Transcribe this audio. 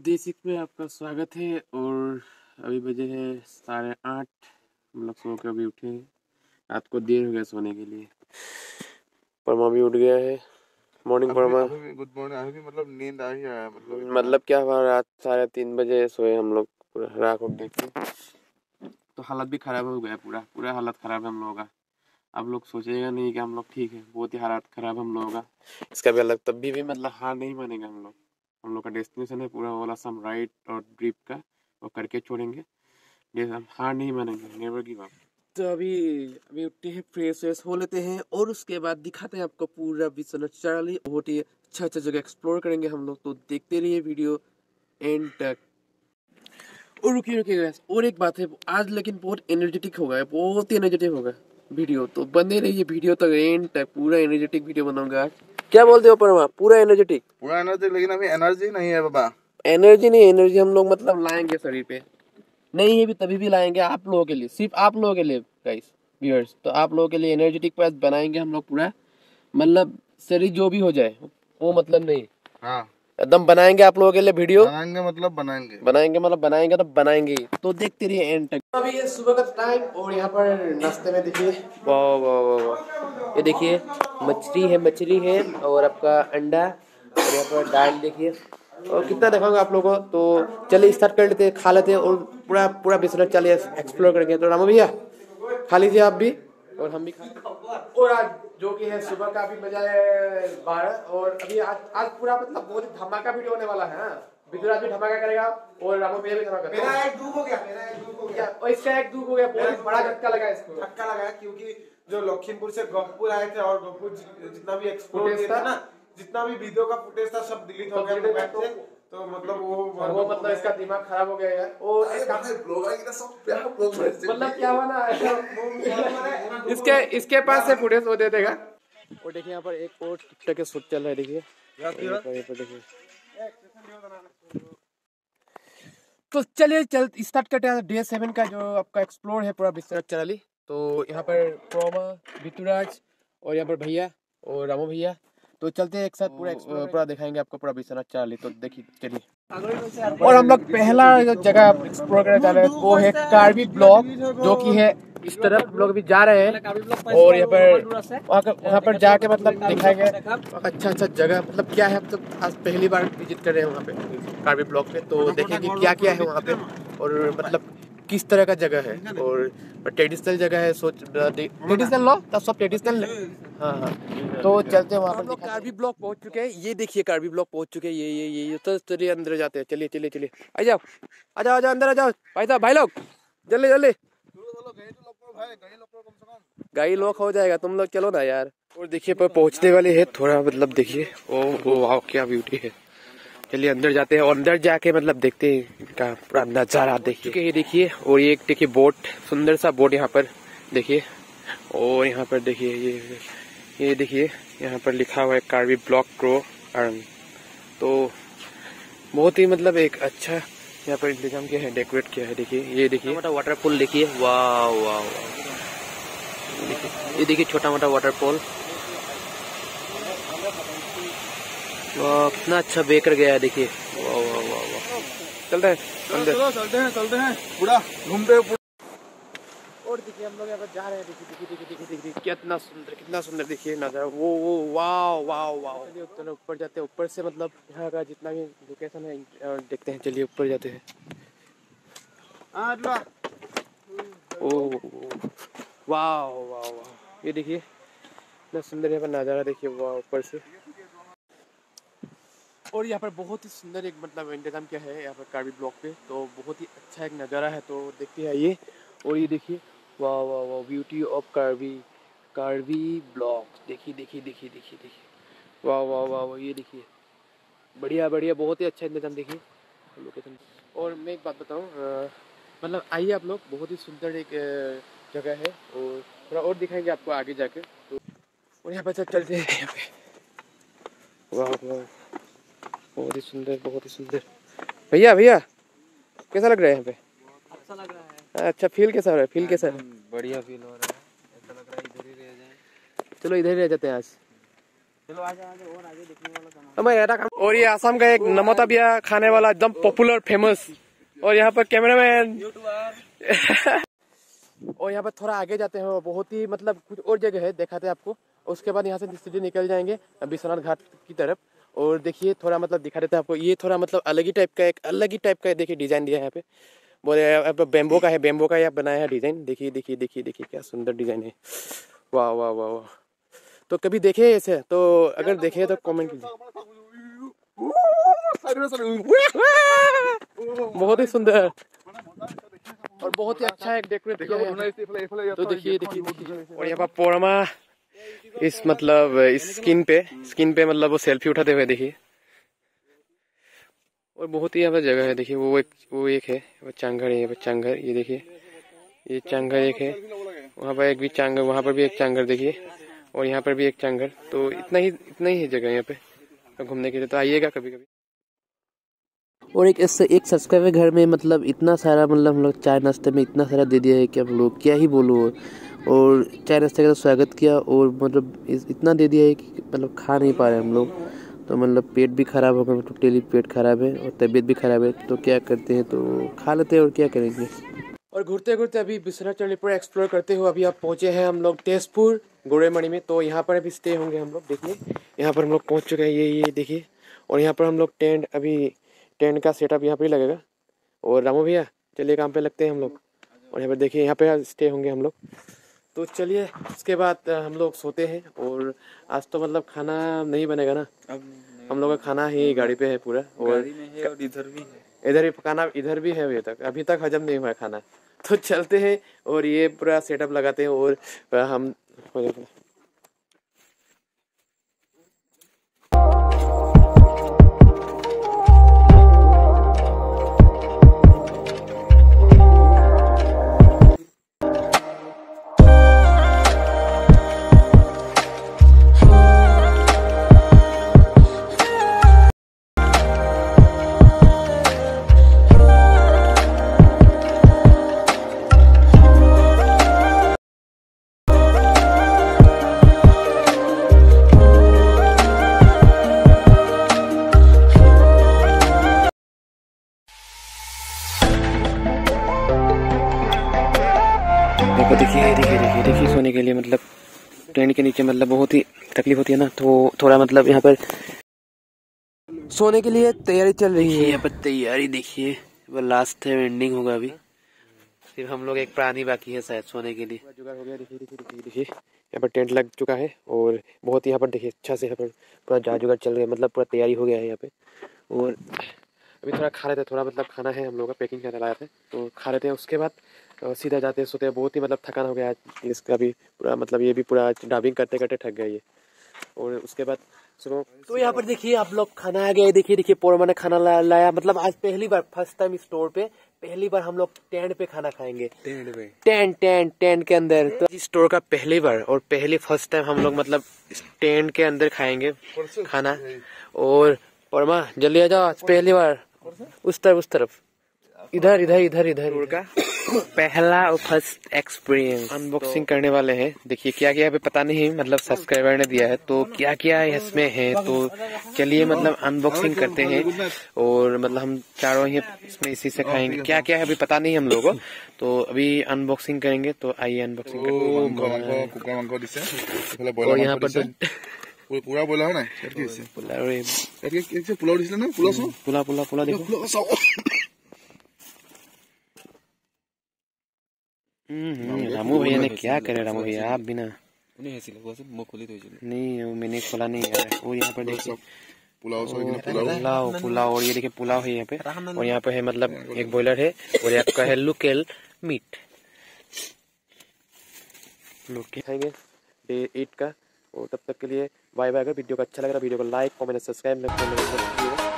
Day 6 में आपका स्वागत है। और अभी बजे है 8:30। हम लोग सो के अभी उठे हैं। रात को देर हो गया सोने के लिए। परमा भी उठ गया है। मॉर्निंग परमा। Good morning. अभी भी मतलब नींद आ ही आया मतलब क्या हुआ, रात 3:30 बजे सोए हम लोग। पूरा रात को देख के तो हालत भी खराब हो गया। पूरा पूरा हालत खराब है हम लोगों का। आप लोग सोचेगा नहीं कि हम लोग ठीक है, बहुत ही हालत खराब है हम लोगों का। इसका भी अलग तब भी मतलब हार नहीं मानेगा हम लोग। हम लोग का डेस्टिनेशन है पूरा वाला सम राइड और ड्रिप का, वो करके छोड़ेंगे। ये हम हार नहीं मानेंगे, नेवर गिव अप। तो अभी अभी उठते हैं, फ्रेश व्रेश हो लेते हैं और उसके बाद दिखाते हैं आपको पूरा विश्वनाथ चार्ली। बहुत ही अच्छा अच्छा जगह एक्सप्लोर करेंगे हम लोग, तो देखते रहिए वीडियो एंड तक। और रुकिए रुकिए guys, और एक बात है, आज लेकिन बहुत एनर्जेटिक होगा, बहुत ही एनर्जेटिक होगा वीडियो। तो बने रहिए वीडियो तक एंड तक, पूरा एनर्जेटिक वीडियो बनाऊंगा आज। क्या बोलते हो परमा? पूरा एनर्जेटिक। पूरा एनर्जी, लेकिन अभी एनर्जी नहीं है बाबा। एनर्जी नहीं, एनर्जी हम लोग मतलब लाएंगे शरीर पे। नहीं है भी तभी भी लाएंगे आप लोगों के लिए, सिर्फ आप लोगों के लिए गाइस व्यूअर्स। तो आप लोगों के लिए एनर्जेटिक पैस बनाएंगे हम लोग पूरा। मतलब शरीर जो भी हो जाए वो मतलब नहीं, हाँ एकदम बनाएंगे आप लोगों के लिए वीडियो। बनाएंगे मतलब बनाएंगे मतलब बनाएंगे तो बनाएंगे ही। तो देखते रहिए एंड तक। अभी ये सुबह का टाइम और यहाँ पर नाश्ते में देखिए, वाह वाह वाह वाह, ये देखिए मछली है और आपका अंडा, और यहाँ पर दाल देखिए। और कितना दिखाऊंगा आप लोगों को। तो चलिए स्टार्ट कर लेते हैं, खा लेते हैं और पूरा पूरा बिजनेस चलिए एक्सप्लोर करेंगे। तो रामू भैया खा लीजिए आप भी और हम भी खा। और आज जो कि है सुबह का भी बजा है 12, और अभी आज आज पूरा मतलब बहुत ही धमाका वीडियो होने वाला है। हाँ, विदुराज भी धमाका करेगा और रामू भैया भी धमाका। मेरा एक दुख हो गया और इसका एक दुख हो गया, बहुत बड़ा झटका लगा इसको। धक्का लगा क्योंकि जो लखीमपुर से गोहपुर आए थे और गोहपुर जितना भी एक्सप्लोर किए थे ना, जितना भी वीडियो का फुटेज था सब डिलीट हो गया मोबाइल से। तो मतलब वो मतलब इसका दिमाग खराब हो गया यार। और मतलब क्या हुआ ना इसके पास से फुटेज वो दे देगा। और देखिए यहाँ पर एक और टिकटॉक के शूट चल रहा है, देखिए देखिए। तो चलिए स्टार्ट करते हैं डे 7 का जो आपका एक्सप्लोर है पूरा विश्वनाथ चार्ली। तो यहाँ पर प्रोमा, ऋतुराज और यहाँ पर भैया और रामू भैया। तो चलते हैं एक साथ पूरा दिखाएंगे आपको पूरा विश्वनाथ चार्ली। तो देखिए चलिए। और हम लोग पहला जो जगह एक्सप्लोर करने जा रहे हैं वो है कार्बी ब्लॉक, जो कि है इस तरफ हम लोग अभी जा रहे हैं। और यहाँ पर वहाँ पर जाके मतलब दिखाएंगे अच्छा अच्छा जगह मतलब क्या है। हम तो आज पहली बार विजिट कर रहे हैं वहाँ पे कार्बी ब्लॉक पे। तो देखेंगे क्या क्या है वहाँ पे और मतलब किस तरह का जगह है। और ट्रेडिशनल जगह है, ट्रेडिशनल लो तब सब ट्रेडिशनल। हाँ तो चलते हैं वहाँ पर। कार्बी ब्लॉक पहुँच चुके हैं, ये देखिए कार्बी ब्लॉक पहुँच चुके हैं। ये तो चलिए अंदर जाते हैं। चलिए चलिए चलिए आ जाओ अंदर आ जाओ भाई साहब, भाई लोग जल्दी जल्दी। गाड़ी लॉक हो जाएगा, तुम लोग चलो ना यार। और देखिए पर पहुंचने वाले हैं थोड़ा मतलब देखिए। ओ वाह क्या ब्यूटी है। चलिए अंदर जाते हैं और अंदर जाके मतलब देखते हैं इनका पूरा नजारा देखिए। ये देखिए और ये एक देखिए बोट, सुंदर सा बोट यहाँ पर देखिए। और यहाँ पर देखिए ये देखिए यहाँ पर लिखा हुआ है कार्बी ब्लॉक क्रो अर्न। तो बहुत ही मतलब एक अच्छा यहाँ पर इंतजाम किया है, डेकोरेट किया है। देखिए ये देखिए वाटरफॉल देखिए, वाह वाह वाह। ये देखिए छोटा मोटा वाटरफॉल, वाह कितना अच्छा बेकर गया है देखिए। वाह वाह वाह वाह। चलते हैं चलते हैं पूरा घूमते। और देखिए हम लोग यहाँ पर जा रहे हैं। देखिए कितना सुंदर देखिए नजारा। वो वाह वाह वाह। चलिए चलो ऊपर जाते हैं। ऊपर से मतलब यहाँ का जितना भी लोकेशन है देखते हैं। चलिए ऊपर जाते हैं। ओ वाह वाह वाह, ये देखिए इतना सुंदर यहाँ पर नज़ारा देखिए, वाह ऊपर से। और यहाँ पर बहुत ही सुंदर एक मतलब इंतजाम किया है यहाँ पर कार्बी ब्लॉक पे। तो बहुत ही अच्छा एक नज़ारा है, तो देखते हैं ये। और ये देखिए वाह वाह वाह, ब्यूटी ऑफ कार्बी ब्लॉक। देखिए वाह वाह वाह वाह, ये देखिए बढ़िया बढ़िया, बहुत ही अच्छा इंतजाम देखिए लोकेशन। और मैं एक बात बताऊँ, मतलब आइए आप लोग, बहुत ही सुंदर एक जगह है और थोड़ा और दिखाएंगे आपको आगे जाके। तो और यहाँ पर चलते हैं यहाँ पे। वाह वाह बहुत ही सुंदर। भैया कैसा लग रहा है यहाँ पे? अच्छा लग रहा है। अच्छा फील कैसा हो रहा है? फील कैसा है? बढ़िया फील हो रहा है। ऐसा लग रहा है इधर ही रह जाए। चलो इधर ही रह जाते हैं आज। और ये आसाम का एक नमोता बिया खाने वाला एकदम पॉपुलर फेमस। और यहाँ पर कैमरामैन और यहाँ पर थोड़ा आगे जाते हैं, बहुत ही मतलब कुछ और जगह है, दिखाते हैं आपको। उसके बाद यहाँ से सीधे निकल जाएंगे विश्वनाथ घाट की तरफ। और देखिए थोड़ा मतलब दिखा देता है आपको, ये थोड़ा मतलब अलग ही टाइप का देखिए डिजाइन दिया है यहाँ पे। बोले बेम्बो का है, बेम्बो का यहाँ बनाया है डिजाइन। देखिए देखिए देखिए देखिए क्या सुंदर डिजाइन है, वाह वाह वाह वाह। तो कभी देखे ऐसे, तो अगर देखे तो कमेंट कीजिए। बहुत ही सुंदर और बहुत ही अच्छा एक डेकोरेट किया है। तो देखिए देखिए। और यहाँ पर पोरमा इस मतलब स्किन पे मतलब वो सेल्फी उठाते हुए देखिए। और बहुत ही यहाँ पर जगह है, देखिए वो एक है, वो चांगर है, ये चांगर, ये देखिए ये चांगर एक है, वहाँ पर एक भी चांगर, वहाँ पर भी एक चांगर देखिए, और यहाँ पर भी एक चांगर। तो इतना ही है जगह यहाँ पे घूमने के लिए, तो आइएगा कभी कभी। और एक सब्सक्राइबर घर में मतलब इतना सारा मतलब हम लोग चाय नाश्ते में इतना सारा दे दिया है कि हम लोग क्या ही बोलो। और चाय नाश्ते का स्वागत किया और मतलब इतना दे दिया है कि मतलब खा नहीं पा रहे हम लोग। तो मतलब पेट भी ख़राब हो गया, टोटली पेट ख़राब है और तबीयत भी ख़राब है। तो क्या करते हैं, तो खा लेते हैं और क्या करेंगे। और घूरते घूरते अभी विश्वनाथ चंडीपुर एक्सप्लोर करते हुए अभी आप पहुँचे हैं हम लोग तेजपुर गोरेमणि में। तो यहाँ पर अभी स्टे होंगे हम लोग। देखिए यहाँ पर हम लोग पहुँच चुके हैं, ये देखिए। और यहाँ पर हम लोग टेंट का सेटअप यहाँ पर ही लगेगा। और रामू भैया चलिए काम पे लगते हैं हम लोग। और यहाँ पर देखिए यहाँ पे स्टे होंगे हम लोग। तो चलिए उसके बाद हम लोग सोते हैं। और आज तो मतलब खाना नहीं बनेगा ना, अब हम लोग का खाना ही गाड़ी पे है पूरा। और इधर भी है, इधर भी खाना इधर भी है, अभी तक हजम नहीं हुआ है खाना। तो चलते हैं और ये पूरा सेटअप लगाते हैं और हम हो जाएगा। देखिए सोने के लिए मतलब टेंट के नीचे मतलब बहुत ही तकलीफ होती है ना। तो थोड़ा मतलब यहाँ पर सोने के लिए तैयारी चल रही है। यहाँ पर तैयारी देखिए, वो लास्ट है, एंडिंग होगा अभी। सिर्फ हम लोग एक प्राणी बाकी है शायद सोने के लिए। जुगाड़ हो गया, देखिए यहाँ पर टेंट लग चुका है। और बहुत यहाँ पर देखिए अच्छा से यहाँ पर पूरा जा जुगाड़ चल रहा है, मतलब पूरा तैयारी हो गया है यहाँ पे। और अभी थोड़ा खा लेते हैं, थोड़ा मतलब खाना है हम लोग का पैकिंग करने लाया था, तो खा लेते हैं। उसके बाद सीधा जाते हैं सोते हैं। बहुत ही मतलब थकान हो गया आज इसका भी पूरा, मतलब ये भी पूरा डाइविंग करते करते थक गया ये। और उसके बाद सुनो, तो यहाँ पर देखिए आप लोग खाना आ गया। देखिए पोरमा ने खाना लाया, मतलब आज पहली बार फर्स्ट टाइम स्टोर पे पहली बार हम लोग टेंट पे खाना खाएंगे। टेंट के अंदर, तो इस स्टोर का पहली बार और फर्स्ट टाइम हम लोग मतलब टेंट के अंदर खाएंगे खाना। और पोरमा जल्दी आ जाओ, पहली बार उस तरफ इधर का पहला और फर्स्ट एक्सपीरियंस अनबॉक्सिंग करने वाले हैं। देखिए क्या क्या है पता नहीं, मतलब सब्सक्राइबर ने दिया है तो क्या क्या इसमें है। तो चलिए मतलब अनबॉक्सिंग करते हैं। और मतलब हम चारों ही इसमें इसी से खाएंगे, क्या क्या है अभी पता नहीं हम लोगों को। तो अभी अनबॉक्सिंग करेंगे, तो आइए अनबॉक्सिंग करते हैं। और यहाँ पर পুৰা বলা হয় নাই পোলাও দিছিলে না পোলা দেখো। रामू भैया ने क्या करे, रामू भैया आप बिना नहीं, मैंने खोला नहीं यार। और यहाँ पर देखिए पुलाव और ये देखिए पुलाव है यहाँ पे। और यहाँ पे है मतलब एक बॉयलर है और आपका है लोकल मीट। लोग खाएंगे डे 8 का। और तब तक के लिए बाय बाय। अगर वीडियो को अच्छा लग रहा है वीडियो को लाइक कमेंट सब्सक्राइब